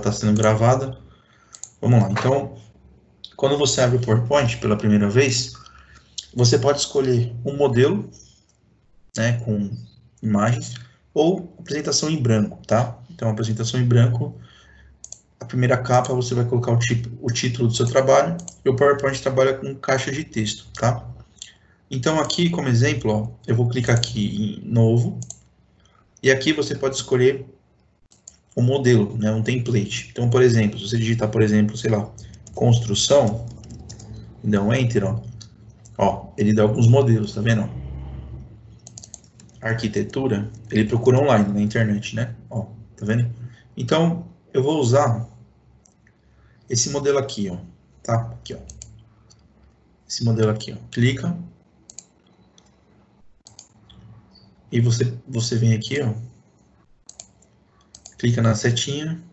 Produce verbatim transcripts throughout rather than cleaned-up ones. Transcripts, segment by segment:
está sendo gravada. Vamos lá. Então, quando você abre o PowerPoint pela primeira vez, você pode escolher um modelo, né, com imagens, ou apresentação em branco, tá? Então, apresentação em branco, a primeira capa você vai colocar o, tipo, o título do seu trabalho, e o PowerPoint trabalha com caixa de texto, tá? Então, aqui, como exemplo, ó, eu vou clicar aqui em Novo, e aqui você pode escolher um modelo, né, um template. Então, por exemplo, se você digitar, por exemplo, sei lá, construção, e dá um Enter, ó, ó, ele dá alguns modelos, tá vendo? Arquitetura, ele procura online, na internet, né? Ó, tá vendo? Então, eu vou usar esse modelo aqui, ó, tá? Aqui, ó. Esse modelo aqui, ó. Clica. E você, você vem aqui, ó. Clica na setinha.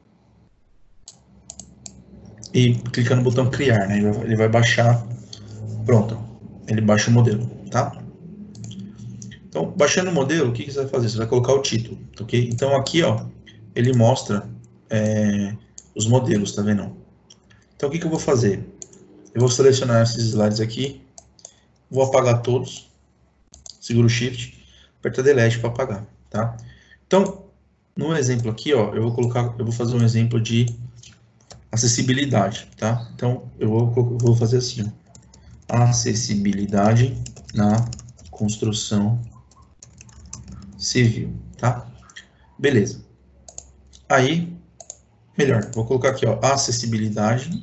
E clica no botão criar, né? Ele vai, ele vai baixar. Pronto. Ele baixa o modelo, tá? Então, baixando o modelo, o que, que você vai fazer? Você vai colocar o título, ok? Então, aqui, ó, ele mostra é, os modelos, tá vendo? Então, o que, que eu vou fazer? Eu vou selecionar esses slides aqui, vou apagar todos, seguro o Shift, aperta Delete para apagar, tá? Então, no exemplo aqui, ó, eu vou colocar, eu vou fazer um exemplo de acessibilidade, tá? Então, eu vou, eu vou fazer assim, ó, acessibilidade na construção civil, tá? Beleza. Aí, melhor, vou colocar aqui, ó, acessibilidade.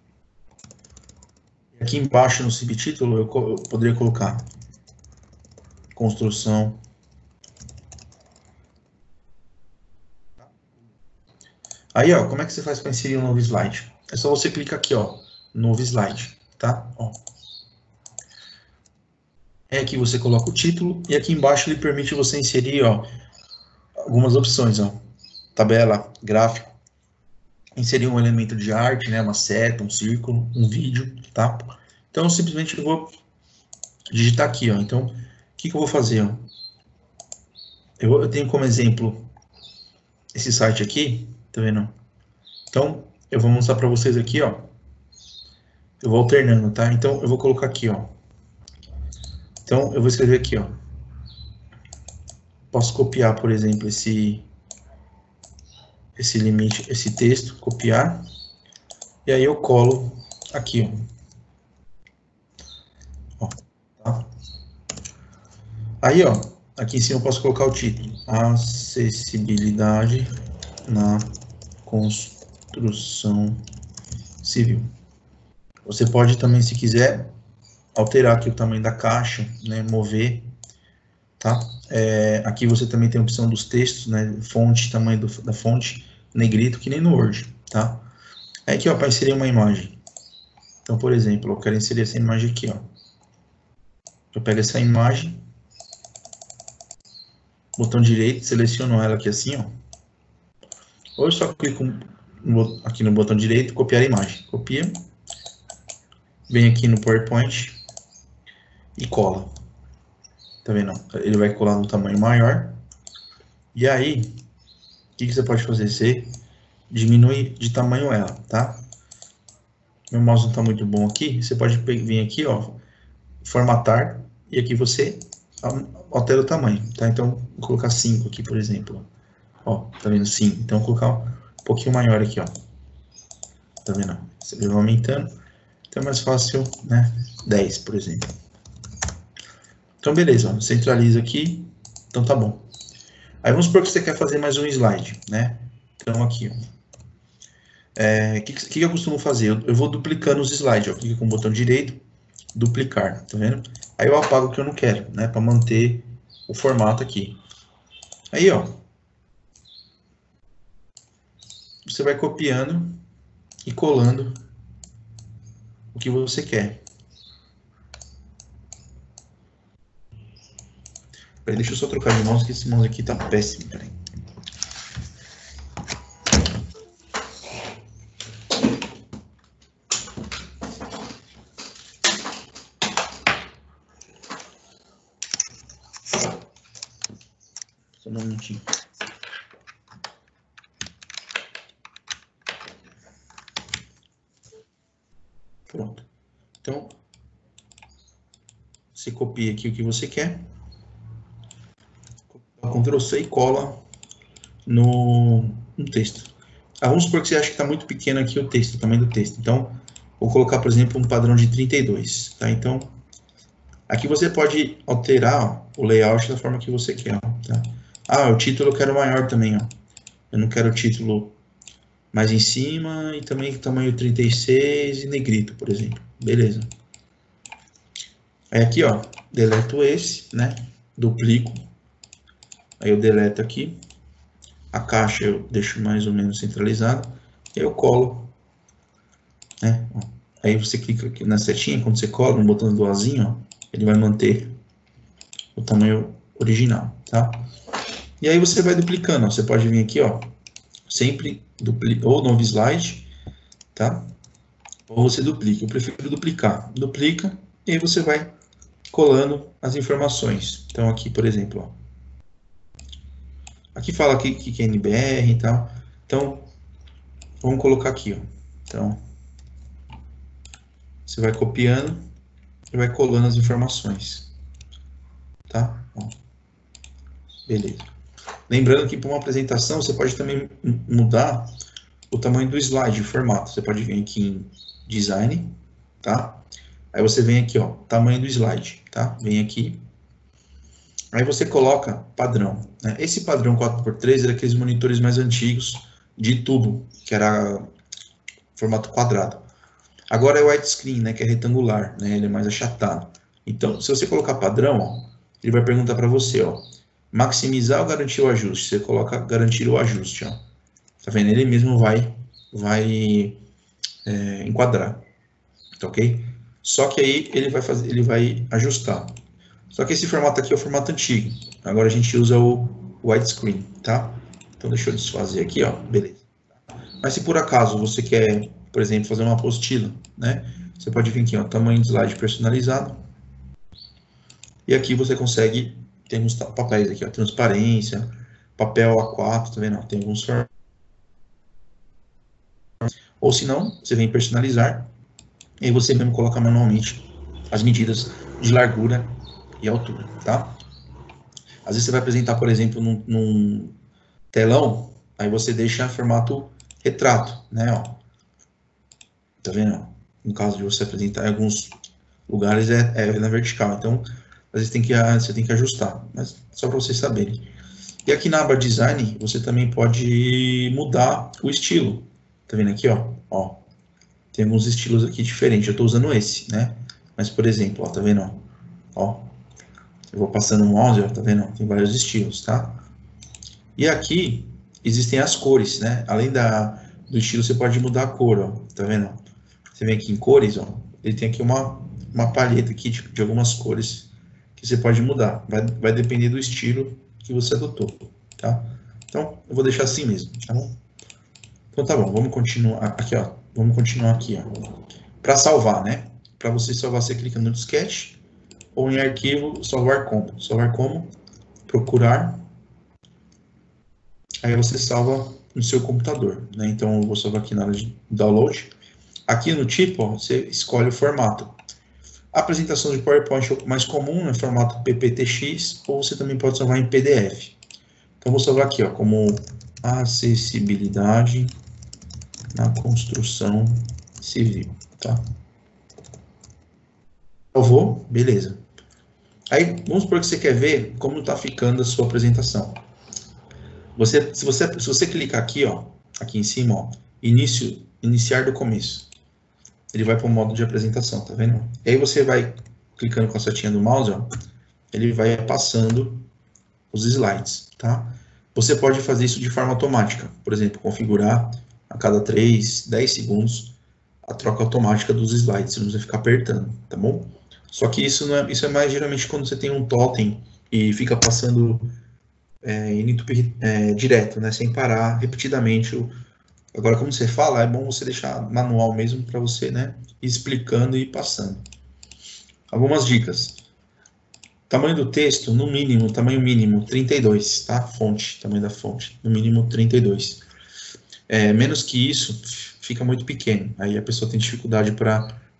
Aqui embaixo no subtítulo eu, eu poderia colocar construção. Aí, ó, como é que você faz para inserir um novo slide? É só você clicar aqui, ó, novo slide, tá? Ó. É aqui você coloca o título e aqui embaixo ele permite você inserir, ó, algumas opções, ó. Tabela, gráfico, inserir um elemento de arte, né, uma seta, um círculo, um vídeo, tá? Então, simplesmente eu vou digitar aqui, ó. Então, o que, que eu vou fazer, ó? Eu, eu tenho como exemplo esse site aqui, tá vendo? Então, eu vou mostrar para vocês aqui, ó. Eu vou alternando, tá? Então, eu vou colocar aqui, ó. Então, eu vou escrever aqui, ó. Posso copiar, por exemplo, esse esse limite, esse texto, copiar. E aí eu colo aqui, ó. Ó, tá? Aí, ó, aqui em cima eu posso colocar o título. Acessibilidade na construção civil. Você pode também, se quiser, alterar aqui o tamanho da caixa, né, mover, tá? É, aqui você também tem a opção dos textos, né, fonte, tamanho do, da fonte, negrito, que nem no Word, tá? Aí aqui, ó, para inserir uma imagem. Então, por exemplo, eu quero inserir essa imagem aqui, ó. Eu pego essa imagem, botão direito, seleciono ela aqui assim, ó. Ou eu só clico aqui no botão direito, copiar a imagem. Copia, vem aqui no PowerPoint e cola. Tá vendo? Ele vai colar no tamanho maior. E aí, o que, que você pode fazer? Você diminui de tamanho ela, tá? Meu mouse não está muito bom aqui. Você pode vir aqui, ó, formatar, e aqui você altera o tamanho, tá? Então, vou colocar cinco aqui, por exemplo. Ó, tá vendo? cinco. Então, vou colocar um pouquinho maior aqui, ó. Tá vendo? Você vai aumentando. Então, é mais fácil, né? dez, por exemplo. Então, beleza, ó, centraliza aqui. Então, tá bom. Aí, vamos supor que você quer fazer mais um slide, né? Então, aqui, ó. É, que, que eu costumo fazer? Eu, eu vou duplicando os slides, ó. Clica com o botão direito, duplicar, tá vendo? Aí eu apago o que eu não quero, né? Para manter o formato aqui. Aí, ó. Você vai copiando e colando o que você quer. Peraí, deixa eu só trocar de mouse, que esse mouse aqui tá péssimo. Peraí. Só um minutinho. Então, você copia aqui o que você quer, control C e cola no, no texto. Ah, vamos supor que você acha que está muito pequeno aqui o texto, o tamanho do texto. Então, vou colocar, por exemplo, um padrão de trinta e dois. Tá? Então, aqui você pode alterar ó, o layout da forma que você quer. Ó, tá? Ah, o título eu quero maior também. Ó. Eu não quero o título mais em cima e também tamanho trinta e seis e negrito, por exemplo. Beleza. Aí aqui, ó, deleto esse, né? Duplico. Aí eu deleto aqui. A caixa eu deixo mais ou menos centralizada. E eu colo. Né? Aí você clica aqui na setinha, quando você cola no botão do azinho, ó, ele vai manter o tamanho original, tá? E aí você vai duplicando, ó. Você pode vir aqui, ó, sempre duplica, ou novo slide, tá? Ou você duplica. Eu prefiro duplicar. Duplica e aí você vai colando as informações. Então aqui, por exemplo, ó, aqui fala aqui que é N B R e tal. Então, vamos colocar aqui, ó. Então, você vai copiando e vai colando as informações. Tá? Ó. Beleza. Lembrando que para uma apresentação, você pode também mudar o tamanho do slide, o formato. Você pode vir aqui em Design, tá? Aí você vem aqui, ó, tamanho do slide, tá? Vem aqui. Aí você coloca padrão. Né? Esse padrão quatro por três era aqueles monitores mais antigos de tubo, que era formato quadrado. Agora é o widescreen, né, que é retangular, né? Ele é mais achatado. Então, se você colocar padrão, ó, ele vai perguntar para você, ó, maximizar ou garantir o ajuste. Você coloca garantir o ajuste, ó. Tá vendo? Ele mesmo vai, vai é, enquadrar, tá ok? Só que aí ele vai fazer, ele vai ajustar. Só que esse formato aqui é o formato antigo. Agora a gente usa o widescreen, tá? Então deixa eu desfazer aqui, ó, beleza. Mas se por acaso você quer, por exemplo, fazer uma apostila, né? Você pode vir aqui, ó, tamanho de slide personalizado. E aqui você consegue, temos papéis aqui, ó, transparência, papel A quatro, tá vendo? Tem alguns formatos. Ou se não, você vem personalizar e você mesmo coloca manualmente as medidas de largura e altura, tá? Às vezes você vai apresentar, por exemplo, num, num telão, aí você deixa formato retrato, né, ó. Tá vendo? No caso de você apresentar em alguns lugares é, é na vertical, então às vezes tem que, você tem que ajustar, mas só para vocês saberem. E aqui na aba Design, você também pode mudar o estilo. Tá vendo aqui, ó? Ó, tem alguns estilos aqui diferentes. Eu estou usando esse, né? Mas, por exemplo, ó, tá vendo? Ó, ó, eu vou passando o mouse, ó, tá vendo? Tem vários estilos, tá? E aqui existem as cores, né? Além da, do estilo, você pode mudar a cor, ó. Tá vendo? Você vem aqui em cores, ó. Ele tem aqui uma, uma palheta aqui de, de algumas cores que você pode mudar. Vai, vai depender do estilo que você adotou, tá? Então, eu vou deixar assim mesmo, tá bom? Então tá bom, vamos continuar aqui, ó. Vamos continuar aqui, ó. Para salvar, né? Para você salvar, você clica no disquete ou em arquivo, salvar como. Salvar como, procurar. Aí você salva no seu computador, né? Então eu vou salvar aqui na área de download. Aqui no tipo, ó, você escolhe o formato. A apresentação de PowerPoint mais comum é formato P P T X ou você também pode salvar em P D F. Então vou salvar aqui, ó, como acessibilidade na construção civil, tá? Salvou, beleza. Aí, vamos supor que você quer ver como está ficando a sua apresentação. Você, se, você, se você clicar aqui, ó, aqui em cima, ó, início, iniciar do começo, ele vai para o modo de apresentação, tá vendo? E aí você vai clicando com a setinha do mouse, ó, ele vai passando os slides, tá? Você pode fazer isso de forma automática, por exemplo, configurar a cada três, dez segundos a troca automática dos slides, você não precisa ficar apertando, tá bom? Só que isso, não é, isso é mais geralmente quando você tem um totem e fica passando é, é, direto, né, sem parar, repetidamente. O... Agora, como você fala, é bom você deixar manual mesmo para você, né, ir explicando e ir passando. Algumas dicas. Tamanho do texto, no mínimo, tamanho mínimo, trinta e dois, tá? Fonte, tamanho da fonte, no mínimo trinta e dois. É, menos que isso, fica muito pequeno. Aí a pessoa tem dificuldade para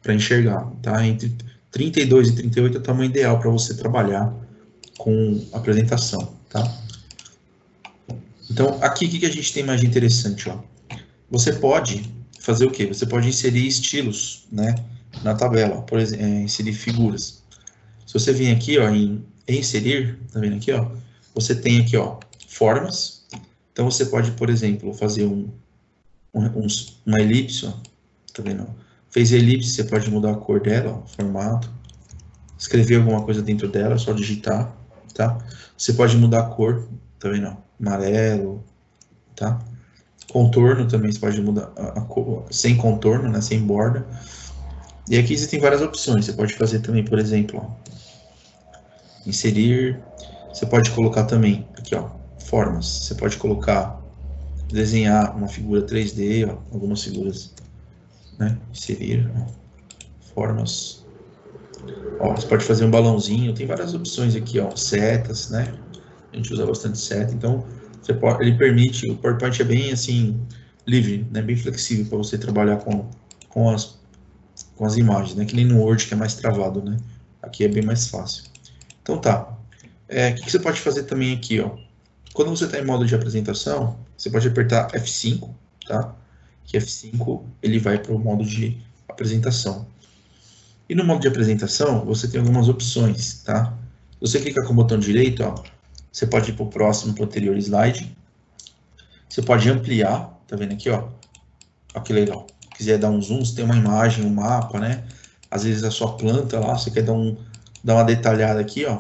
para enxergar, tá? Entre trinta e dois e trinta e oito é o tamanho ideal para você trabalhar com apresentação, tá? Então, aqui, o que a gente tem mais de interessante, ó? Você pode fazer o quê? Você pode inserir estilos, né, na tabela, por exemplo, é, inserir figuras. Se você vir aqui, ó, em inserir, tá vendo aqui, ó? Você tem aqui, ó, formas. Então, você pode, por exemplo, fazer um, um, uma elipse, ó, tá vendo? Fez a elipse, você pode mudar a cor dela, ó, o formato. Escrever alguma coisa dentro dela, é só digitar, tá? Você pode mudar a cor, tá vendo? Ó, amarelo, tá? Contorno também, você pode mudar a, a cor, sem contorno, né? Sem borda. E aqui você tem várias opções. Você pode fazer também, por exemplo, ó, inserir. Você pode colocar também, aqui, ó, formas. Você pode colocar, desenhar uma figura três D, ó, algumas figuras, né? Inserir, ó, formas. Ó, você pode fazer um balãozinho, tem várias opções aqui, ó, setas, né? A gente usa bastante seta, então você pode, ele permite, o PowerPoint é bem assim, livre, né? Bem flexível para você trabalhar com, com, as, com as imagens, né? Que nem no Word que é mais travado, né? Aqui é bem mais fácil. Então tá. É, o que, que você pode fazer também aqui, ó? Quando você está em modo de apresentação, você pode apertar F cinco, tá? Que F cinco ele vai para o modo de apresentação. E no modo de apresentação, você tem algumas opções, tá? Se você clicar com o botão direito, ó, você pode ir para o próximo, para o anterior slide. Você pode ampliar, tá vendo aqui, ó? Olha que legal. Se quiser dar um zoom, você tem uma imagem, um mapa, né? Às vezes a sua planta lá, você quer dar, um, dar uma detalhada aqui, ó.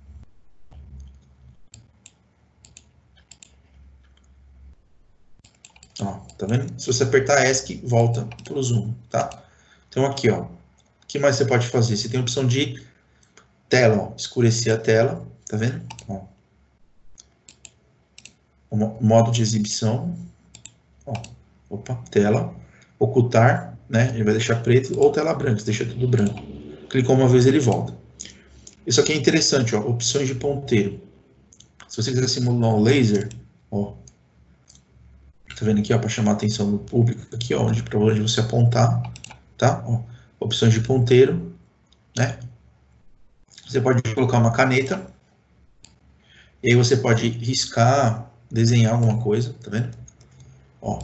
Ó, tá vendo? Se você apertar ESC, volta para o zoom, tá? Então aqui, ó. O que mais você pode fazer? Você tem a opção de tela, ó, escurecer a tela, tá vendo? Ó. O modo de exibição, ó. Opa, tela, ocultar, né? Ele vai deixar preto ou tela branca, deixa tudo branco. Clicou uma vez, ele volta. Isso aqui é interessante, ó. Opções de ponteiro. Se você quiser simular um laser, ó. Tá vendo aqui, ó, para chamar a atenção do público, aqui, ó, onde, para onde você apontar, tá? Ó, opções de ponteiro, né? Você pode colocar uma caneta, e aí você pode riscar, desenhar alguma coisa, tá vendo? Ó.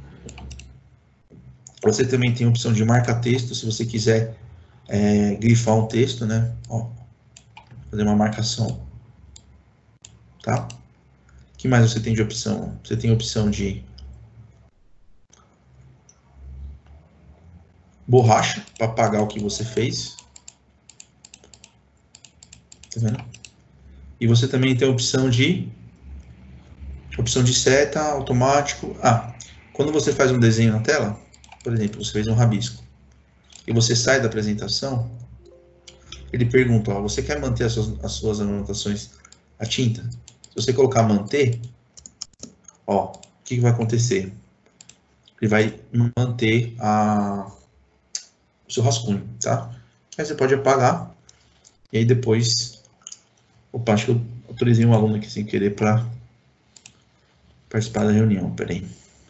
Você também tem a opção de marca-texto, se você quiser é, grifar um texto, né? Ó, fazer uma marcação, tá? O que mais você tem de opção? Você tem a opção de borracha, para apagar o que você fez. Tá vendo? E você também tem a opção de opção de seta, automático. Ah, quando você faz um desenho na tela, por exemplo, você fez um rabisco, e você sai da apresentação, ele pergunta, ó, você quer manter as suas, as suas anotações a tinta? Se você colocar manter, ó, o que, que vai acontecer? Ele vai manter a, o seu rascunho, tá? Aí você pode apagar, e aí depois, opa, acho que eu autorizei um aluno aqui sem querer para participar da reunião, peraí.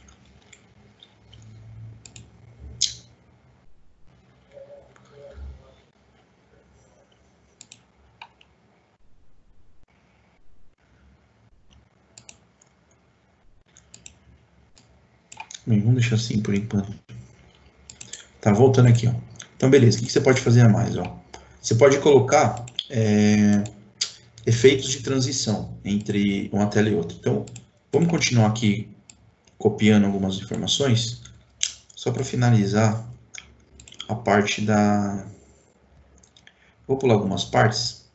Bem, vamos deixar assim por enquanto. Tá, voltando aqui, ó. Então, beleza, o que você pode fazer a mais, ó? Você pode colocar é, efeitos de transição entre uma tela e outra. Então, vamos continuar aqui copiando algumas informações, só para finalizar a parte da... Vou pular algumas partes.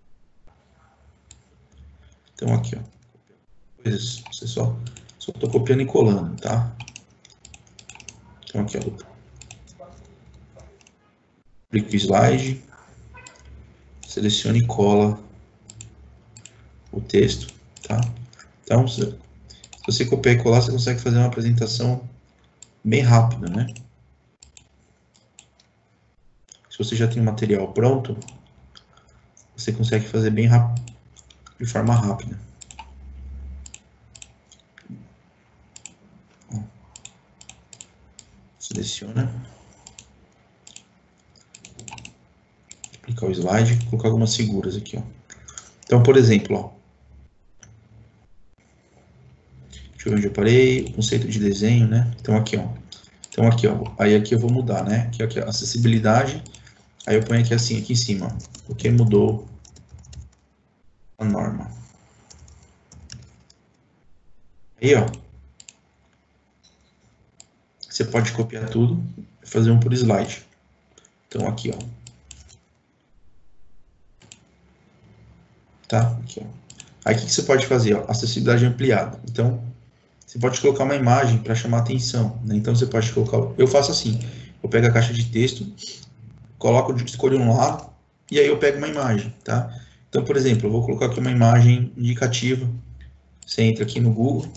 Então, aqui, ó. Coisas, você só só estou copiando e colando, tá? Então, aqui, ó. Clique o slide, selecione e cola o texto, tá? Então, se você copiar e colar, você consegue fazer uma apresentação bem rápida, né? Se você já tem o material pronto, você consegue fazer bem rápido, de forma rápida. Ó. Seleciona. clicar o slide, vou colocar algumas figuras aqui, ó. Então, por exemplo, ó. Deixa eu ver onde eu parei, o conceito de desenho, né? Então, aqui, ó. Então, aqui, ó. Aí aqui eu vou mudar, né? Aqui, aqui, acessibilidade. Aí eu ponho aqui assim, aqui em cima, ó. Porque mudou a norma. Aí, ó. Você pode copiar tudo e fazer um por slide. Então, aqui, ó. Tá? Aqui, ó. Aí, o que você pode fazer? Ó? Acessibilidade ampliada. Então, você pode colocar uma imagem para chamar atenção, né? Então, você pode colocar... Eu faço assim. Eu pego a caixa de texto, coloco, escolho um lado, e aí eu pego uma imagem, tá? Então, por exemplo, eu vou colocar aqui uma imagem indicativa. Você entra aqui no Google,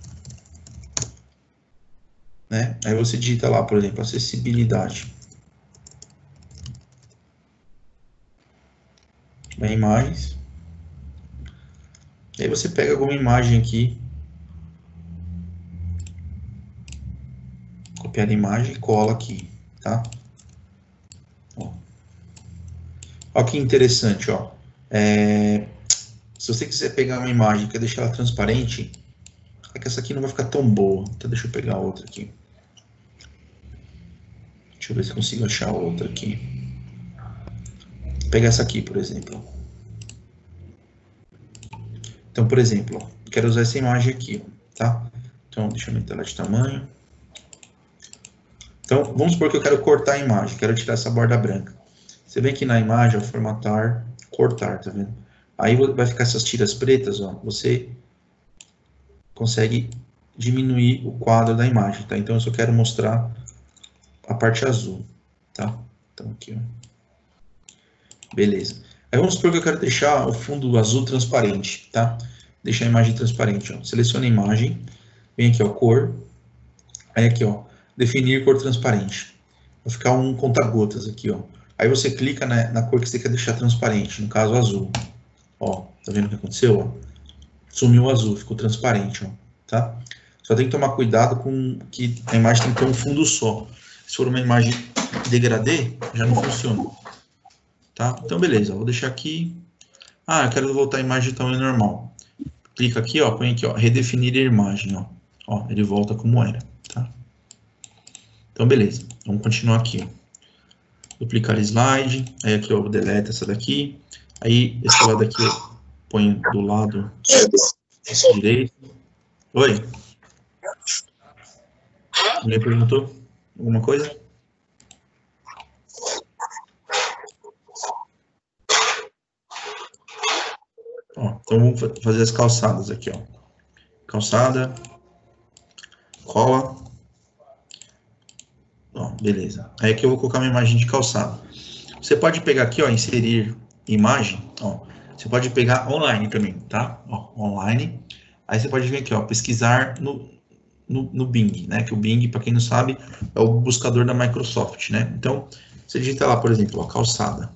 né? Aí você digita lá, por exemplo, acessibilidade. Vai em imagens. E aí você pega alguma imagem aqui, copiar a imagem e cola aqui, tá? Ó. Olha que interessante, ó. É... Se você quiser pegar uma imagem e quer deixar ela transparente, é que essa aqui não vai ficar tão boa. Então deixa eu pegar outra aqui. Deixa eu ver se eu consigo achar outra aqui. Vou pegar essa aqui, por exemplo. Então, por exemplo, ó, quero usar essa imagem aqui, tá? Então, deixa eu aumentar ela de tamanho. Então, vamos supor que eu quero cortar a imagem, quero tirar essa borda branca. Você vem aqui na imagem, ó, formatar, cortar, tá vendo? Aí vai ficar essas tiras pretas, ó, você consegue diminuir o quadro da imagem, tá? Então, eu só quero mostrar a parte azul, tá? Então, aqui, ó. Beleza. Aí vamos supor que eu quero deixar o fundo azul transparente, tá? Deixar a imagem transparente, ó. Seleciona a imagem, vem aqui, ó, cor. Aí aqui, ó, definir cor transparente. Vai ficar um conta-gotas aqui, ó. Aí você clica na, na cor que você quer deixar transparente, no caso azul. Ó, tá vendo o que aconteceu? Ó? Sumiu o azul, ficou transparente, ó, tá? Só tem que tomar cuidado com que a imagem tem que ter um fundo só. Se for uma imagem degradê, já não funciona. Tá? Então, beleza, vou deixar aqui. Ah, eu quero voltar a imagem de tamanho normal. Clica aqui, ó, põe aqui, ó, redefinir a imagem, ó. Ó, ele volta como era, tá? Então, beleza, vamos continuar aqui, ó. Duplicar slide, aí aqui, ó, deleta essa daqui. Aí, esse lado aqui, eu ponho do lado direito. Oi? Alguém perguntou alguma coisa? Ó, então, vamos fazer as calçadas aqui, ó. Calçada. Cola. Ó, beleza. Aí aqui eu vou colocar uma imagem de calçada. Você pode pegar aqui, ó, inserir imagem, ó. Você pode pegar online também, tá? Ó, online. Aí você pode vir aqui, ó, pesquisar no, no, no Bing, né? Que o Bing, para quem não sabe, é o buscador da Microsoft, né? Então, você digita lá, por exemplo, ó, calçada.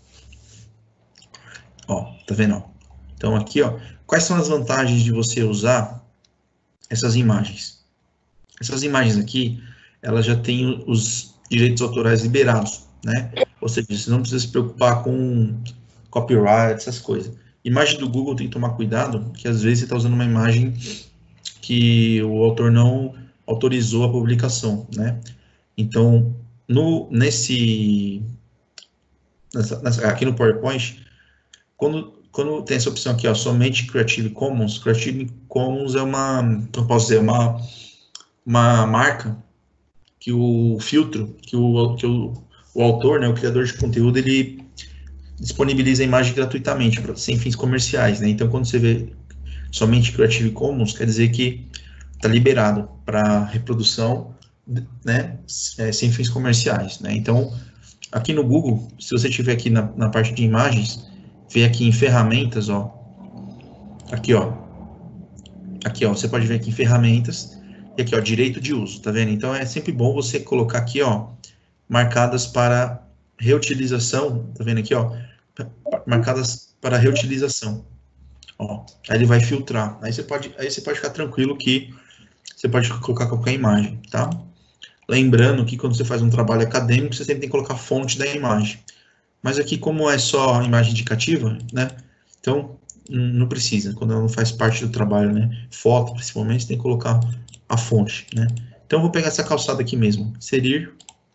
Ó, tá vendo, ó? Então, aqui, ó, quais são as vantagens de você usar essas imagens? Essas imagens aqui, elas já têm os direitos autorais liberados, né? Ou seja, você não precisa se preocupar com copyright, essas coisas. Imagem do Google tem que tomar cuidado, que às vezes você está usando uma imagem que o autor não autorizou a publicação, né? Então, no, nesse, nessa, nessa, aqui no PowerPoint, quando, quando tem essa opção aqui, ó, somente Creative Commons, Creative Commons é uma, eu posso dizer, uma, uma marca que o filtro, que o, que o, o autor, né, o criador de conteúdo, ele disponibiliza a imagem gratuitamente, pra, sem fins comerciais, né? Então, quando você vê somente Creative Commons, quer dizer que está liberado para reprodução, né, é, sem fins comerciais, né? Então, aqui no Google, se você tiver aqui na, na parte de imagens, vê aqui em ferramentas, ó, aqui, ó, aqui, ó, você pode ver aqui em ferramentas, e aqui, ó, direito de uso, tá vendo? Então, é sempre bom você colocar aqui, ó, marcadas para reutilização, tá vendo aqui, ó, marcadas para reutilização, ó, aí ele vai filtrar, aí você pode, aí você pode ficar tranquilo que você pode colocar qualquer imagem, tá? Lembrando que quando você faz um trabalho acadêmico, você sempre tem que colocar a fonte da imagem, Mas aqui, como é só imagem indicativa, né? Então, não precisa, quando ela não faz parte do trabalho, né? Foto, principalmente, você tem que colocar a fonte, né? Então, eu vou pegar essa calçada aqui mesmo. Inserir.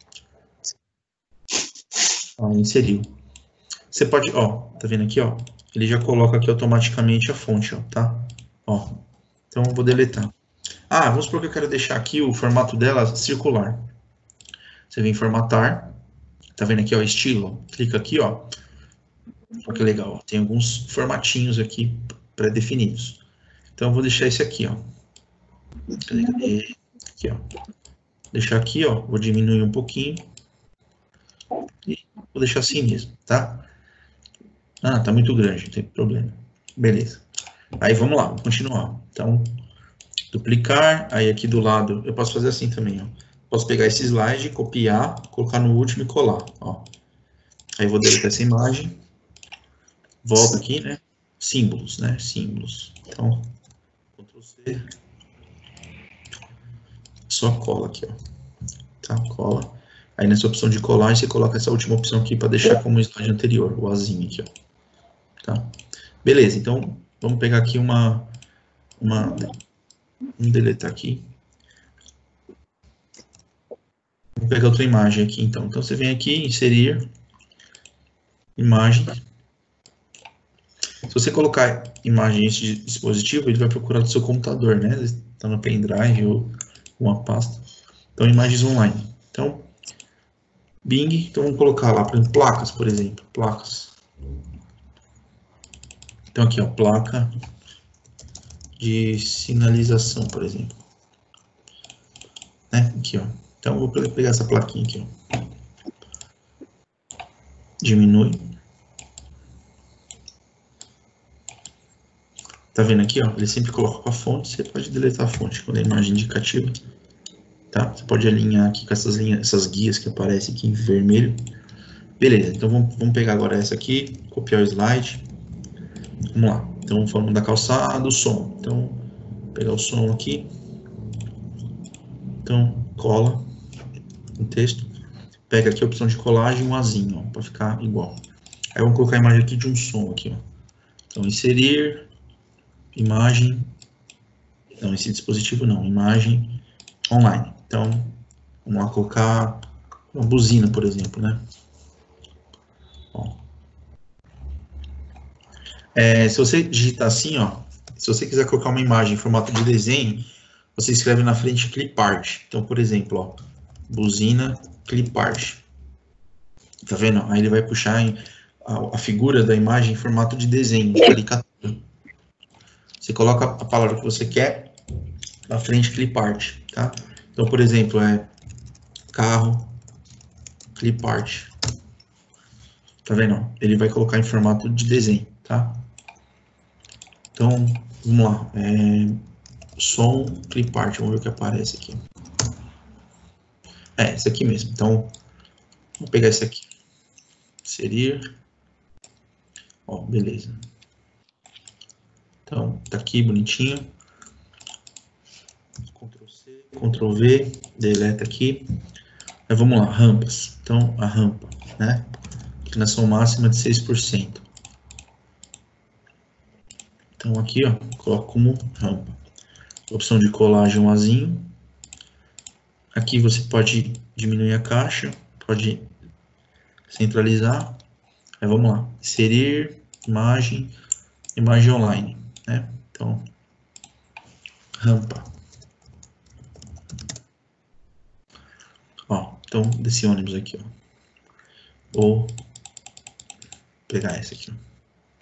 Ó, inseriu. Você pode, ó, tá vendo aqui, ó? Ele já coloca aqui automaticamente a fonte, ó, tá? Ó. Então, eu vou deletar. Ah, vamos supor que eu quero deixar aqui o formato dela circular. Você vem em formatar. Tá vendo aqui, ó, estilo? Clica aqui, ó. Olha que legal, ó. Tem alguns formatinhos aqui pré-definidos. Então, eu vou deixar esse aqui, ó. Cadê, cadê? Aqui, ó. Deixar aqui, ó. Vou diminuir um pouquinho. E vou deixar assim mesmo, tá? Ah, tá muito grande, não tem problema. Beleza. Aí, vamos lá, vamos continuar. Então, duplicar. Aí, aqui do lado, eu posso fazer assim também, ó. Posso pegar esse slide, copiar, colocar no último e colar, ó. Aí, eu vou deletar essa imagem. Volta aqui, né? Símbolos, né? Símbolos. Então, control C. Só cola aqui, ó. Tá? Cola. Aí nessa opção de colagem, você coloca essa última opção aqui para deixar como o slide anterior, o azinho aqui, ó. Tá? Beleza, então vamos pegar aqui uma, uma vamos deletar aqui. Vou pegar outra imagem aqui, então. Então você vem aqui, inserir imagem. Se você colocar imagem nesse dispositivo, ele vai procurar do seu computador, né? Está no pendrive ou uma pasta. Então, imagens online. Então, Bing, então vamos colocar lá, por exemplo, placas, por exemplo, placas. Então aqui, ó, placa de sinalização, por exemplo. Né? Aqui, ó. Então, eu vou pegar essa plaquinha aqui, ó. Diminui. Tá vendo aqui, ó? Ele sempre coloca a fonte, você pode deletar a fonte quando é imagem indicativa. Tá? Você pode alinhar aqui com essas linhas, essas guias que aparecem aqui em vermelho. Beleza, então vamos, vamos pegar agora essa aqui, copiar o slide. Vamos lá. Então, falando da calçada, do som. Então, vou pegar o som aqui. Então, cola no texto. Pega aqui a opção de colagem, um azinho, ó, para ficar igual. Aí, vamos colocar a imagem aqui de um som aqui, ó. Então, inserir, imagem. Não, esse dispositivo não, imagem online. Então, vamos lá colocar uma buzina, por exemplo, né? Ó. É, se você digitar assim, ó, se você quiser colocar uma imagem em formato de desenho, você escreve na frente clipart. Então, por exemplo, ó, buzina clipart. Tá vendo? Aí ele vai puxar em, a, a figura da imagem em formato de desenho, de caricatura. Você coloca a palavra que você quer na frente clipart, tá? Então, por exemplo, é carro clipart. Tá vendo? Ele vai colocar em formato de desenho, tá? Então, vamos lá. É, som clipart, vamos ver o que aparece aqui. É, esse aqui mesmo. Então, vou pegar esse aqui. Inserir. Ó, beleza. Então, tá aqui bonitinho. Ctrl C, Ctrl V, deleta aqui. Aí vamos lá, rampas. Então, a rampa, né? Inclinação máxima de seis por cento. Então, aqui, ó, coloco como rampa. Opção de colagem, um azinho. Aqui você pode diminuir a caixa, pode centralizar. Aí vamos lá, inserir, imagem, imagem online, né? Então, rampa. Ó, então, desse ônibus aqui, ó. Ou pegar essa aqui, ó.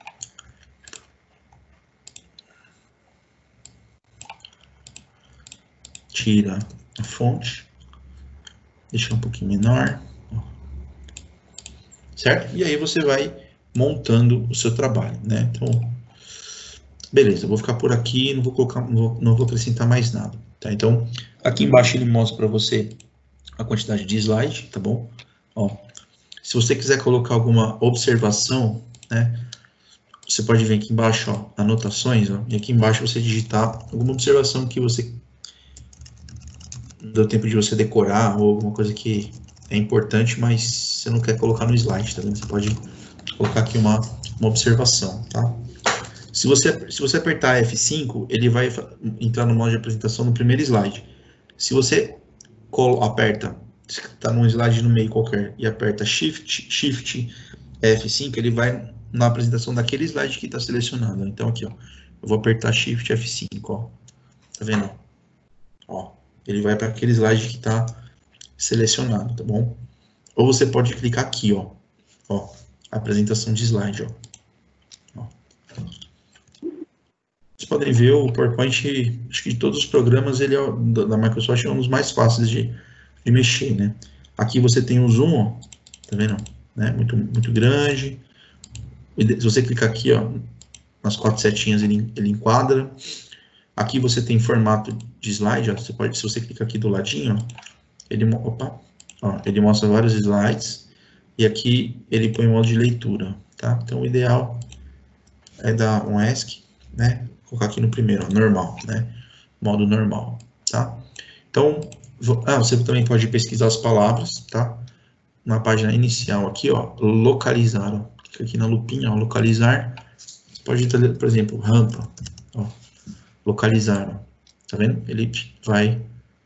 Tira a fonte, deixa um pouquinho menor, ó. Certo? E aí você vai montando o seu trabalho, né? Então, beleza, eu vou ficar por aqui, não vou colocar, não vou, não vou acrescentar mais nada, tá? Então, aqui embaixo ele mostra para você a quantidade de slide, tá bom? Ó, se você quiser colocar alguma observação, né? Você pode vir aqui embaixo, ó, anotações, ó, e aqui embaixo você digitar alguma observação que você deu tempo de você decorar, ou alguma coisa que é importante, mas você não quer colocar no slide, tá vendo? Você pode colocar aqui uma, uma observação, tá? Se você, se você apertar F cinco, ele vai entrar no modo de apresentação no primeiro slide. Se você aperta, está num slide no meio qualquer, e aperta Shift, Shift F cinco, ele vai na apresentação daquele slide que está selecionado. Então, aqui, ó, eu vou apertar Shift F cinco, ó. Tá vendo? Ó, ele vai para aquele slide que está selecionado, tá bom? Ou você pode clicar aqui, ó, ó, apresentação de slide, ó. ó. Vocês podem ver o PowerPoint, acho que de todos os programas, ele é, da Microsoft é um dos mais fáceis de, de mexer, né? Aqui você tem o zoom, ó, tá vendo? Né? Muito, muito grande. Se você clicar aqui, ó, nas quatro setinhas, ele, ele enquadra. Aqui você tem formato de slide, ó, você pode, se você clicar aqui do ladinho, ó, ele, opa, ó, ele mostra vários slides, e aqui ele põe o modo de leitura, tá? Então, o ideal é dar um ESC, né? Vou colocar aqui no primeiro, ó, normal, né? Modo normal, tá? Então, ah, você também pode pesquisar as palavras, tá? Na página inicial aqui, ó, localizar, ó, clica aqui na lupinha, ó, localizar. Você pode, por exemplo, rampa, ó, localizar, ó, tá vendo? Ele vai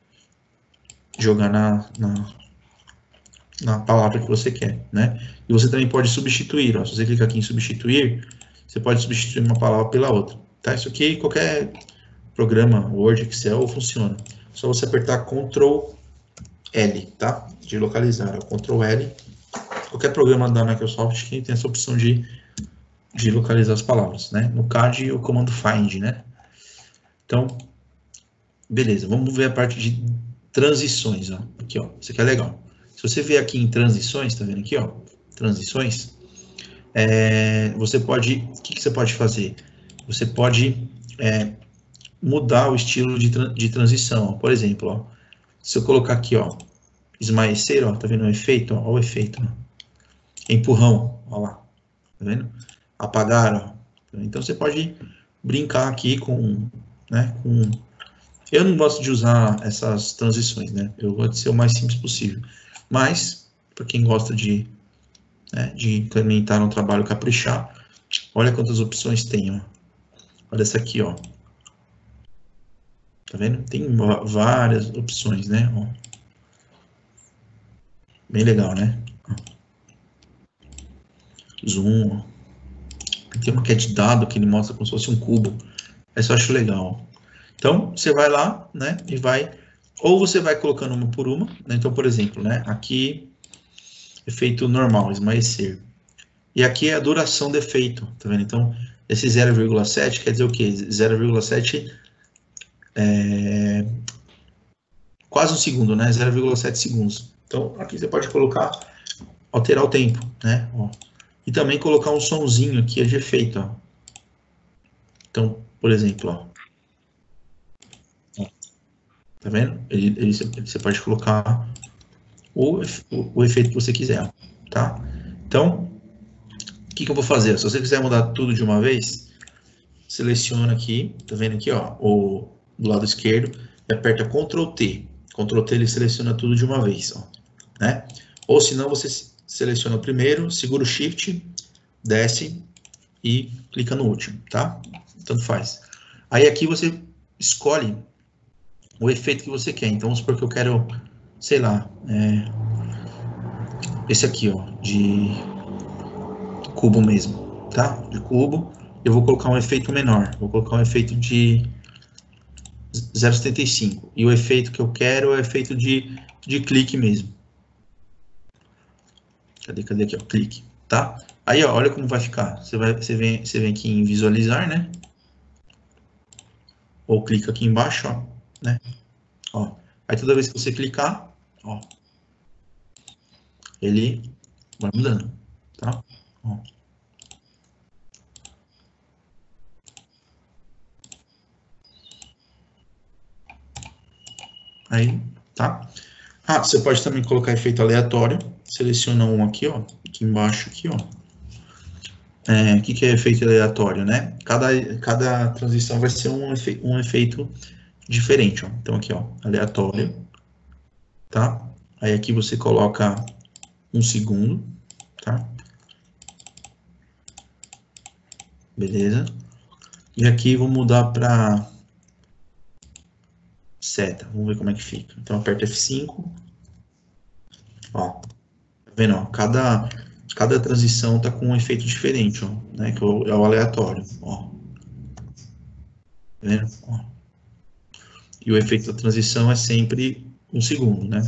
jogar na, na, na palavra que você quer, né? E você também pode substituir, ó, se você clicar aqui em substituir, você pode substituir uma palavra pela outra, tá? Isso aqui, qualquer programa, Word, Excel, funciona. Só você apertar control L, tá? De localizar, ó, control L. Qualquer programa da Microsoft que tem essa opção de, de localizar as palavras, né? No C A D, o comando find, né? Então, beleza, vamos ver a parte de transições, ó. Aqui, ó, isso aqui é legal. Se você ver aqui em transições, tá vendo aqui, ó, transições, é, você pode, o que, que você pode fazer? Você pode é, mudar o estilo de, de transição, ó. Por exemplo, ó, se eu colocar aqui, ó, esmaecer, ó, tá vendo o efeito, ó, ó o efeito, ó. Empurrão, ó lá, tá vendo? Apagar, ó. Então você pode brincar aqui com, né, com... Eu não gosto de usar essas transições, né? Eu gosto de ser o mais simples possível. Mas, para quem gosta de, né, de implementar um trabalho caprichar, olha quantas opções tem, ó. Olha essa aqui, ó. Tá vendo? Tem várias opções, né? Ó. Bem legal, né? Zoom, ó. Tem uma que é de dado, que ele mostra como se fosse um cubo. Essa eu acho legal. Então, você vai lá, né, e vai... Ou você vai colocando uma por uma, né? Então, por exemplo, né, aqui, efeito normal, esmaecer. E aqui é a duração do efeito, tá vendo? Então, esse zero vírgula sete quer dizer o quê? zero vírgula sete é... quase um segundo, né? zero vírgula sete segundos. Então, aqui você pode colocar, alterar o tempo, né? Ó. E também colocar um sonzinho aqui de efeito, ó. Então, por exemplo, ó. Tá vendo? Ele, ele, você pode colocar o, o, o efeito que você quiser, tá? Então, o que, que eu vou fazer? Se você quiser mudar tudo de uma vez, seleciona aqui, tá vendo aqui, ó, o, do lado esquerdo, e aperta control T. control T ele seleciona tudo de uma vez, ó, né? Ou se não, você seleciona o primeiro, segura o Shift, desce e clica no último, tá? Tanto faz. Aí aqui você escolhe o efeito que você quer. Então, vamos supor que eu quero, sei lá, é, esse aqui, ó, de cubo mesmo, tá? De cubo. Eu vou colocar um efeito menor. Vou colocar um efeito de zero vírgula setenta e cinco. E o efeito que eu quero é o efeito de, de clique mesmo. Cadê, cadê aqui, ó, clique, tá? Aí, ó, olha como vai ficar. Você, vai, você, vem, você vem aqui em visualizar, né? Ou clica aqui embaixo, ó, né? Ó. Aí toda vez que você clicar, ó, ele vai mudando, tá? Ó. Aí, tá? Ah, você pode também colocar efeito aleatório. Seleciona um aqui, ó, aqui embaixo, aqui, ó. É, o que, que é efeito aleatório, né? Cada, cada transição vai ser um, efe, um efeito diferente, ó. Então aqui, ó, aleatório, tá? Aí aqui você coloca um segundo, tá? Beleza? E aqui vou mudar para seta. Vamos ver como é que fica. Então aperta F cinco. Ó, tá vendo? Ó, cada, cada transição tá com um efeito diferente, ó, né? Que é o, é o aleatório, ó. Tá vendo? Ó. E o efeito da transição é sempre um segundo, né?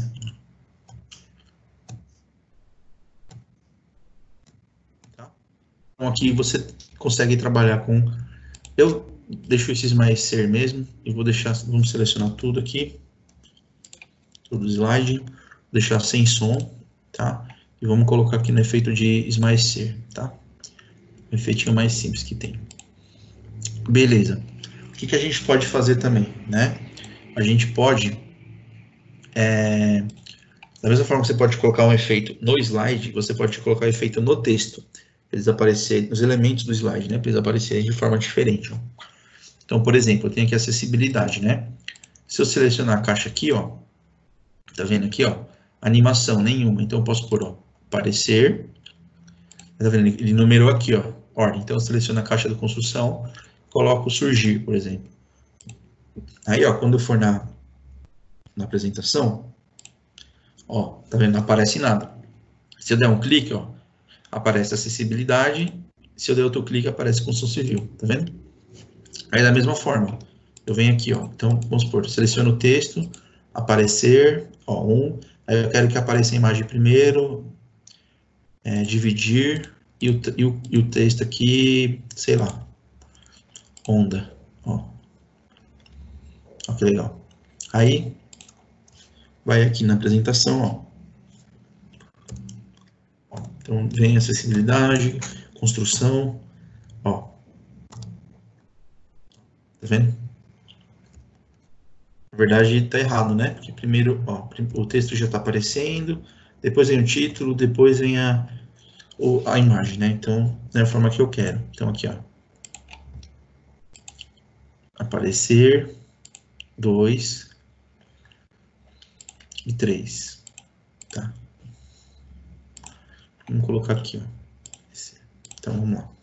Tá? Então aqui você consegue trabalhar com... Eu deixo esses mais ser mesmo, e vou deixar, vamos selecionar tudo aqui, todo slide, deixar sem som, tá? E vamos colocar aqui no efeito de esmaecer, tá? O efeitinho mais simples que tem. Beleza. O que, que a gente pode fazer também, né? A gente pode, é, da mesma forma que você pode colocar um efeito no slide, você pode colocar efeito no texto, eles aparecerem, os elementos do slide, né? Para eles aparecerem de forma diferente, ó. Então, por exemplo, eu tenho aqui acessibilidade, né? Se eu selecionar a caixa aqui, ó, tá vendo aqui, ó, animação nenhuma, então eu posso pôr, ó, aparecer, tá vendo? Ele numerou aqui, ó, ordem. Então eu seleciono a caixa da construção, coloco surgir, por exemplo. Aí, ó, quando eu for na, na apresentação, ó, tá vendo? Não aparece nada. Se eu der um clique, ó, aparece acessibilidade. Se eu der outro clique, aparece construção civil, tá vendo? Aí da mesma forma, eu venho aqui, ó. Então, vamos supor, seleciono o texto, aparecer, ó, um. Aí eu quero que apareça a imagem primeiro, é, dividir, e o, e, o, e o texto aqui, sei lá, onda, ó. Ó que legal. Aí, vai aqui na apresentação, ó. Então, vem acessibilidade, construção, ó. Tá vendo? Na verdade, tá errado, né? Porque primeiro, ó, o texto já tá aparecendo, depois vem o título, depois vem a, a imagem, né? Então, é a forma que eu quero. Então, aqui, ó. Aparecer, dois e três, tá? Vamos colocar aqui, ó. Então, vamos lá.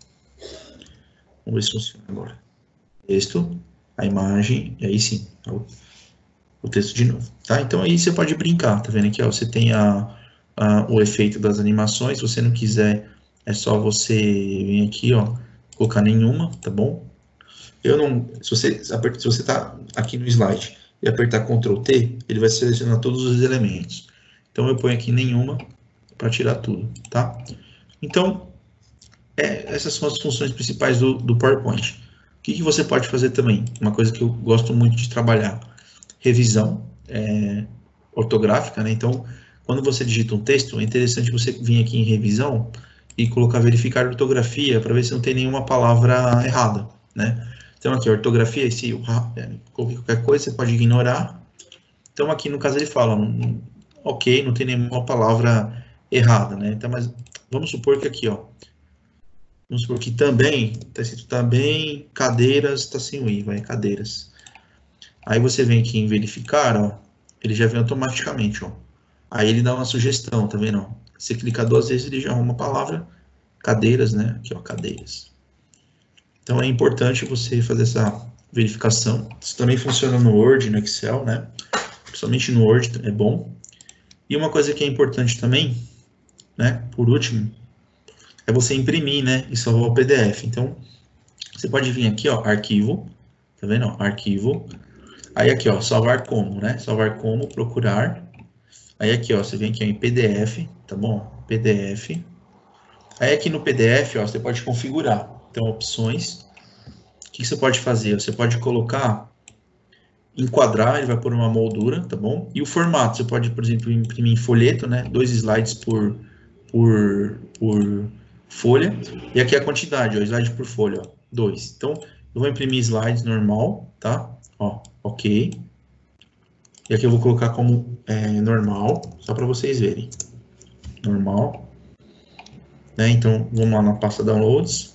Vamos ver se funciona agora. Texto, a imagem, e aí sim, o, o texto de novo, tá? Então, aí você pode brincar, tá vendo aqui, ó? Você tem a, a, o efeito das animações, se você não quiser, é só você vir aqui, ó, colocar nenhuma, tá bom? Eu não, se você, se você tá aqui no slide e apertar control T, ele vai selecionar todos os elementos. Então, eu ponho aqui nenhuma para tirar tudo, tá? Então, é, essas são as funções principais do, do PowerPoint. O que, que você pode fazer também? Uma coisa que eu gosto muito de trabalhar. Revisão é, ortográfica, né? Então, quando você digita um texto, é interessante você vir aqui em revisão e colocar verificar ortografia para ver se não tem nenhuma palavra errada, né? Então, aqui, ortografia, se qualquer coisa você pode ignorar. Então, aqui no caso ele fala, ok, não tem nenhuma palavra errada, né? Então, mas vamos supor que aqui, ó, vamos supor que também, está escrito também, cadeiras, está sem o i, vai, cadeiras. Aí você vem aqui em verificar, ó, ele já vem automaticamente, ó. Aí ele dá uma sugestão, tá vendo? Ó? Você clicar duas vezes, ele já arruma a palavra cadeiras, né? Aqui, ó, cadeiras. Então é importante você fazer essa verificação. Isso também funciona no Word, no Excel, né? Principalmente no Word é bom. E uma coisa que é importante também, né? Por último, é você imprimir, né? E salvar o P D F. Então, você pode vir aqui, ó, arquivo, tá vendo? Ó, arquivo. Aí aqui, ó, salvar como, né? Salvar como, procurar. Aí aqui, ó, você vem aqui ó, em P D F, tá bom? P D F. Aí aqui no P D F, ó, você pode configurar. Então, opções. O que você pode fazer? Você pode colocar, enquadrar, ele vai por uma moldura, tá bom? E o formato, você pode, por exemplo, imprimir em folheto, né? Dois slides por, por, por folha. E aqui a quantidade, ó, slide por folha, ó, dois. Então, eu vou imprimir slides normal, tá? Ó, ok. E aqui eu vou colocar como é, normal, só para vocês verem. Normal. Né? Então, vamos lá na pasta downloads.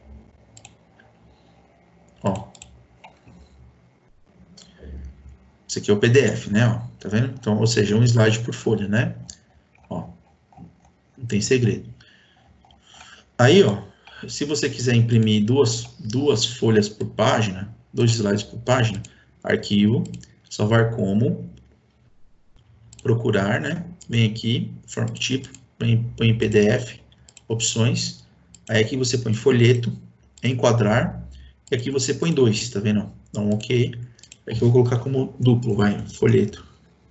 Ó. Esse aqui é o P D F, né? Ó, tá vendo? Então, ou seja, um slide por folha, né? Ó, não tem segredo. Aí, ó, se você quiser imprimir duas, duas folhas por página, dois slides por página, arquivo, salvar como, procurar, né? Vem aqui, forma tipo, põe, põe em P D F, opções, aí aqui você põe folheto, enquadrar, e aqui você põe dois, tá vendo? Dá um OK. Aqui eu vou colocar como duplo, vai, folheto.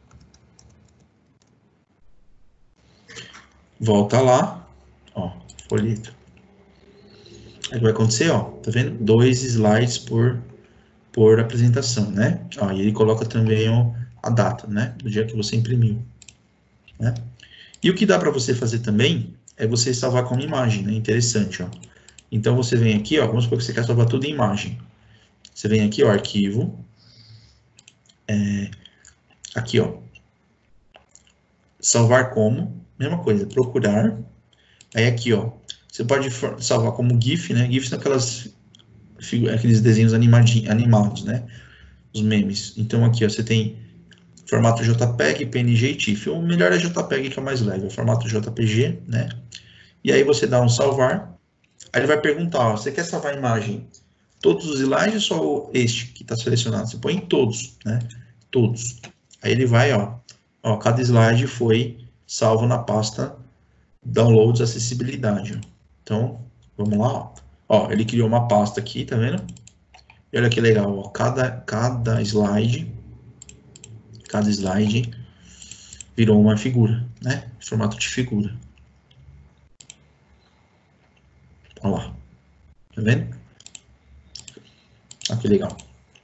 Volta lá, ó, folheto. Aí vai acontecer, ó, tá vendo? Dois slides por, por apresentação, né? Ó, e ele coloca também ó, a data, né? Do dia que você imprimiu, né? E o que dá para você fazer também é você salvar como imagem, né? Interessante, ó. Então você vem aqui, ó, vamos supor que você quer salvar tudo em imagem. Você vem aqui, ó, arquivo, é, aqui, ó, salvar como, mesma coisa, procurar. Aí aqui, ó, você pode salvar como GIF, né? GIF são aquelas, aqueles desenhos animados, né? Os memes. Então aqui, ó, você tem formato JPEG, P N G e TIFF. O melhor é JPEG, que é o mais leve, é o formato J P G, né? E aí você dá um salvar. Aí ele vai perguntar, ó, você quer salvar a imagem todos os slides ou só este que está selecionado? Você põe em todos, né? Todos. Aí ele vai, ó, ó, cada slide foi salvo na pasta Downloads Acessibilidade. Então, vamos lá, ó. Ó, ele criou uma pasta aqui, tá vendo? E olha que legal, ó, cada, cada slide, cada slide virou uma figura, né? Formato de figura. Olha lá. Tá vendo? Olha que legal.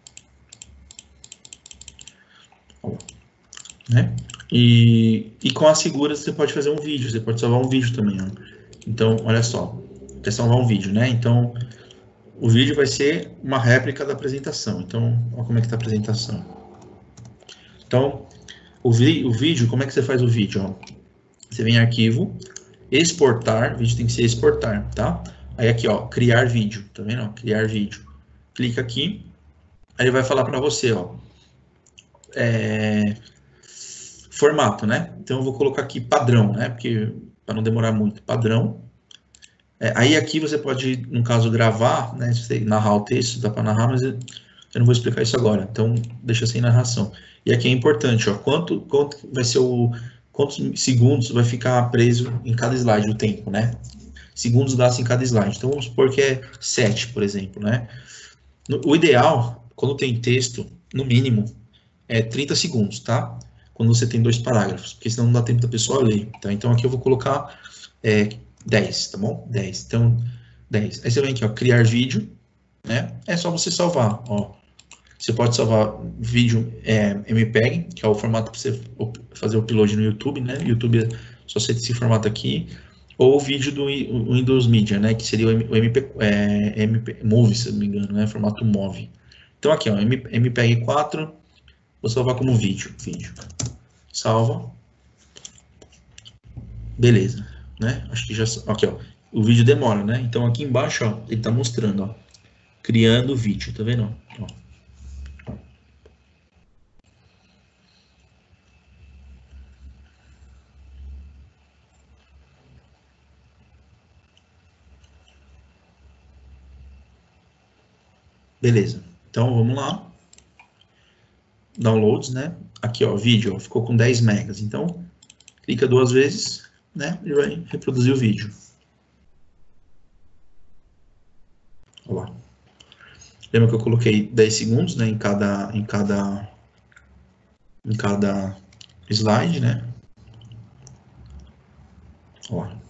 Olha lá. Né? E, e com as figuras você pode fazer um vídeo, você pode salvar um vídeo também, ó. Então, olha só, quer salvar um vídeo, né? Então, o vídeo vai ser uma réplica da apresentação. Então, olha como é que tá a apresentação. Então, o, vi, o vídeo, como é que você faz o vídeo? Ó? Você vem em arquivo, exportar, o vídeo tem que ser exportar, tá? Aí aqui, ó, criar vídeo, tá vendo? Ó, criar vídeo. Clica aqui, aí ele vai falar para você, ó, é, formato, né? Então eu vou colocar aqui padrão, né? Porque para não demorar muito, padrão. É, aí aqui você pode, no caso, gravar, né? Se você narrar o texto, dá para narrar, mas eu, eu não vou explicar isso agora. Então deixa sem narração. E aqui é importante, ó, quanto, quanto vai ser o quantos segundos vai ficar preso em cada slide o tempo, né? Segundos gasta em cada slide. Então vamos supor que é sete, por exemplo, né? O ideal, quando tem texto, no mínimo, é trinta segundos, tá? Quando você tem dois parágrafos, porque senão não dá tempo da pessoa ler, tá? Então aqui eu vou colocar é, dez, tá bom? dez. Então, dez. Aí você vem aqui, ó, criar vídeo, né? É só você salvar, ó. Você pode salvar vídeo é, M P E G, que é o formato para você fazer o upload no YouTube, né? YouTube é só ser esse formato aqui. Ou o vídeo do Windows Media, né? Que seria o M P, é, M P, Move, se não me engano, né? Formato Move. Então aqui, ó, M P E G quatro, vou salvar como vídeo. Vídeo. Salva. Beleza, né? Acho que já... Aqui, ó. O vídeo demora, né? Então aqui embaixo, ó, ele tá mostrando, ó. Criando vídeo, tá vendo? Ó. Beleza. Então vamos lá. Downloads, né? Aqui, ó, vídeo, ó, ficou com dez megas. Então, clica duas vezes, né? E vai reproduzir o vídeo. Olha lá. Lembra que eu coloquei dez segundos, né? Em cada, em cada, em cada slide, né? Olha lá.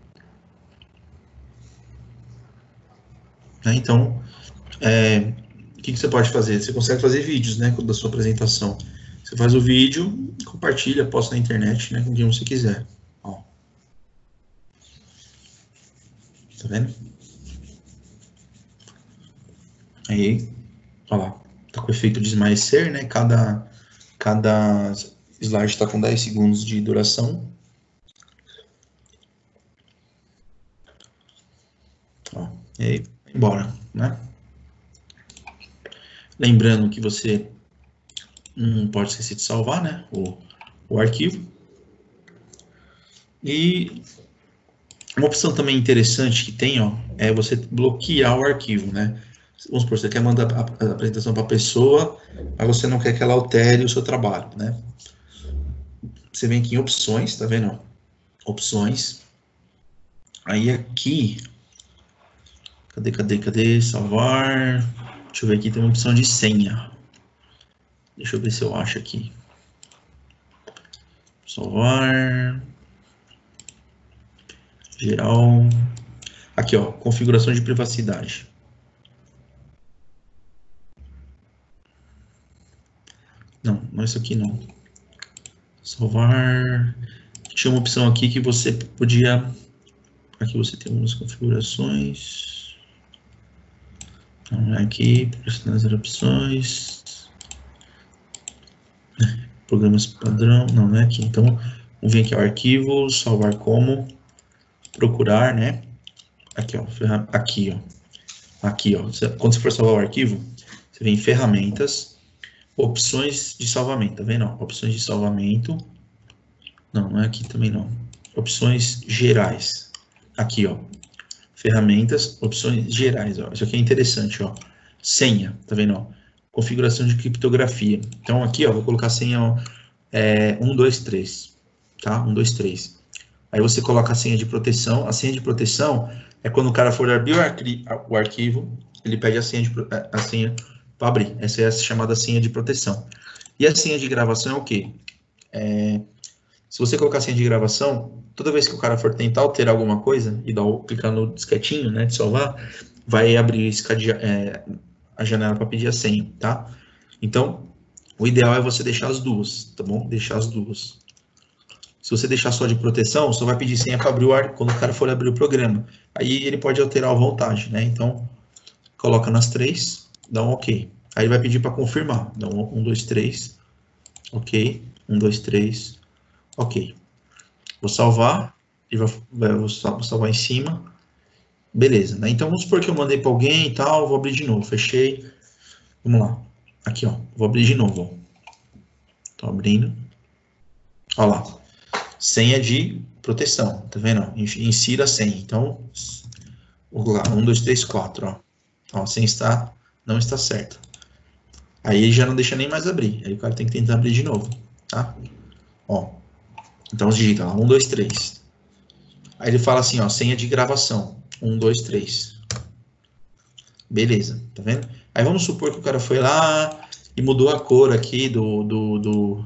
Né? Então, é, o que, que você pode fazer? Você consegue fazer vídeos, né? Da sua apresentação. Você faz o vídeo, compartilha, posta na internet, né? Com quem você quiser. Ó. Tá vendo? Aí, olha lá. Tá com o efeito de esmaecer, né? Cada, cada slide está com dez segundos de duração. Ó, e aí, vai embora, né? Lembrando que você não pode esquecer de salvar, né, o, o arquivo. E uma opção também interessante que tem, ó, é você bloquear o arquivo, né? Vamos supor, você quer mandar a apresentação para a pessoa, mas você não quer que ela altere o seu trabalho, né? Você vem aqui em opções, tá vendo? Opções. Aí aqui, cadê, cadê, cadê? Salvar. Deixa eu ver aqui, tem uma opção de senha. Deixa eu ver se eu acho aqui. Salvar. Geral. Aqui, ó, configuração de privacidade. Não, não é isso aqui não. Salvar. Tinha uma opção aqui que você podia... Aqui você tem algumas configurações. Então, aqui, personalizar opções. Programas padrão. Não, não é aqui. Então, vamos vir aqui ao arquivo, salvar como, procurar, né? Aqui, ó. Aqui, ó. Aqui, ó. Quando você for salvar o arquivo, você vem em ferramentas, opções de salvamento, tá vendo? Opções de salvamento. Não, não é aqui também não. Opções gerais. Aqui, ó. Ferramentas, opções gerais, ó. Isso aqui é interessante, ó. Senha, tá vendo, ó? Configuração de criptografia. Então, aqui, ó, vou colocar a senha, ó, é, um, dois, três, tá? um, dois, três. Aí você coloca a senha de proteção. A senha de proteção é quando o cara for abrir o, arqui o arquivo, ele pede a senha, de, a senha para abrir. Essa é a chamada senha de proteção. E a senha de gravação é o quê? É... Se você colocar a senha de gravação, toda vez que o cara for tentar alterar alguma coisa e dar o, clicar no disquetinho, né, de salvar, vai abrir esse cadea, é, a janela para pedir a senha, tá? Então, o ideal é você deixar as duas, tá bom? Deixar as duas. Se você deixar só de proteção, só vai pedir senha para abrir o ar quando o cara for abrir o programa. Aí ele pode alterar à vontade, né? Então, coloca nas três, dá um OK. Aí ele vai pedir para confirmar. Dá um, um, dois, três. OK. Um, dois, três. OK. Vou salvar. E vou, vou salvar em cima. Beleza, né? Então, vamos supor que eu mandei para alguém e tal. Vou abrir de novo. Fechei. Vamos lá. Aqui, ó. Vou abrir de novo, ó. Tô abrindo. Olha lá. Senha de proteção. Tá vendo? Insira a senha. Então, vou lá. um, dois, três, quatro, ó. Ó, a senha está, não está certa. Aí ele já não deixa nem mais abrir. Aí o cara tem que tentar abrir de novo, tá? Ó. Então digita lá, um, dois, três. Aí ele fala assim, ó, senha de gravação. um, dois, três. Beleza, tá vendo? Aí vamos supor que o cara foi lá e mudou a cor aqui do, do, do,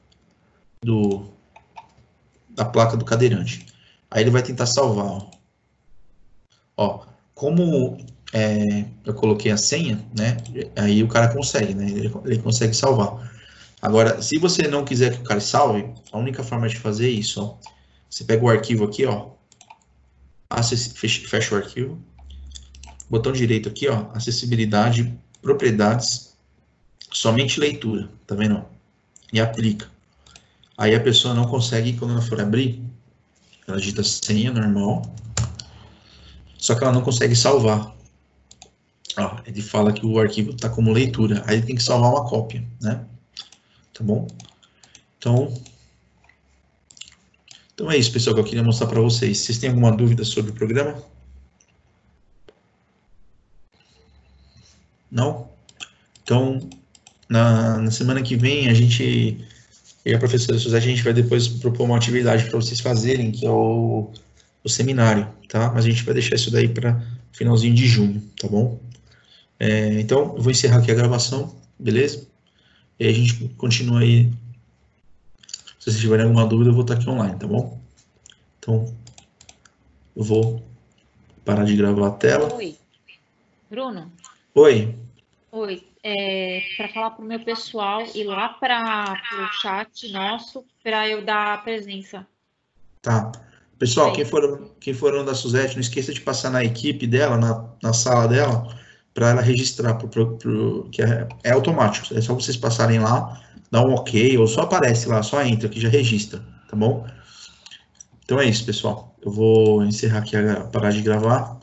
do da placa do cadeirante. Aí ele vai tentar salvar, ó. Ó, como é, eu coloquei a senha, né? Aí o cara consegue, né? Ele, ele consegue salvar. Agora, se você não quiser que o cara salve, a única forma de fazer isso, ó, você pega o arquivo aqui, ó, fecha, fecha o arquivo, botão direito aqui, ó, acessibilidade, propriedades, somente leitura, tá vendo? E aplica. Aí a pessoa não consegue, quando ela for abrir, ela digita senha normal, só que ela não consegue salvar. Ó, ele fala que o arquivo está como leitura, aí ele tem que salvar uma cópia, né? Tá bom? Então, então é isso, pessoal, que eu queria mostrar para vocês. Vocês têm alguma dúvida sobre o programa? Não? Então, na, na semana que vem, a gente, e a professora Suzete, a gente vai depois propor uma atividade para vocês fazerem, que é o, o seminário, tá? Mas a gente vai deixar isso daí para finalzinho de junho, tá bom? É, então, eu vou encerrar aqui a gravação, beleza? E aí a gente continua aí. Se vocês tiverem alguma dúvida, eu vou estar aqui online, tá bom? Então, eu vou parar de gravar a tela. Oi, Bruno. Oi. Oi, é, para falar para o meu pessoal ir lá para o chat nosso para eu dar a presença. Tá. Pessoal, quem for, quem for aluno da Suzete, não esqueça de passar na equipe dela, na, na sala dela, para ela registrar, pro, pro, pro, que é, é automático. É só vocês passarem lá, dar um OK, ou só aparece lá, só entra, que já registra, tá bom? Então é isso, pessoal. Eu vou encerrar aqui, a, parar de gravar.